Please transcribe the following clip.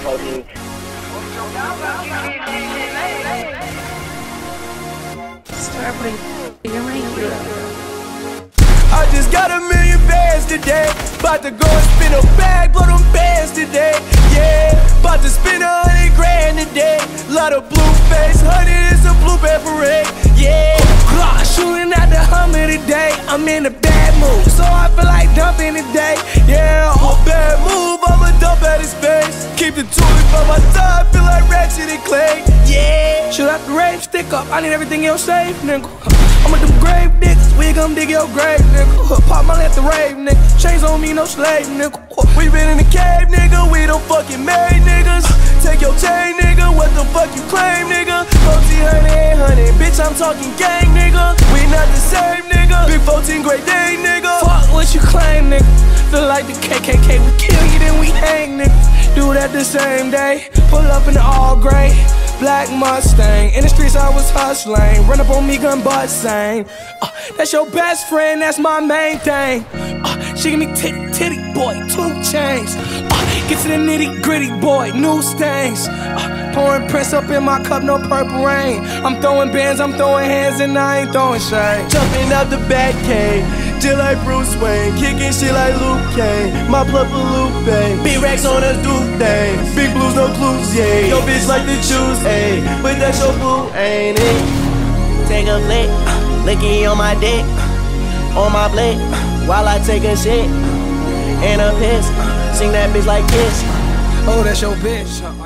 14. Start putting your range up. I just got $1 million bands today. About to go and spin a bag, blow them bands today. Yeah, about to spend 100 grand today. Lot of blue face, 100 is a blue band parade. Yeah, shooting at the Hummer today. I'm in a bad mood, so I feel like dumping today. Yeah, a bad move, I'ma dump at his face. Keep the toilet by my side, feel like Ratchet and Clay. Yeah, shoot out the rave, stick up, I need everything else safe, nigga. I'm with them grave niggas, we gon' dig your grave, nigga. Pop my at the rave, nigga. Chains on me, no slave, nigga. We been in the cave, nigga, we don't fucking made niggas. Take your chain, nigga, what the fuck you claim, nigga? 1400, bitch, I'm talking gang, nigga. We not the same, nigga. Big 14 great day, nigga. Fuck what you claim, nigga. Feel like the KKK, we kill you, then we hang, nigga. Do that the same day. Pull up in the all gray black Mustang. In the streets I was hustling. Run up on me, gun busting. That's your best friend, that's my main thing. She give me titty, boy, 2 chains. Get to the nitty gritty, boy, new stains. Pouring Prince up in my cup, no purple rain. I'm throwing bands, I'm throwing hands, and I ain't throwing shade. Jumping out the back cave, just like Bruce Wayne. Kicking shit like Luke Kane. My blood for Lupe. Big racks on us, do things. Big blues, no clues, yeah. Yo bitch like to choose, ayy. But that's your boo, ain't it? Take a flick, licky on my dick, on my blick, while I take a shit and a piss. Sing that bitch like Kiss. Oh, that's your bitch.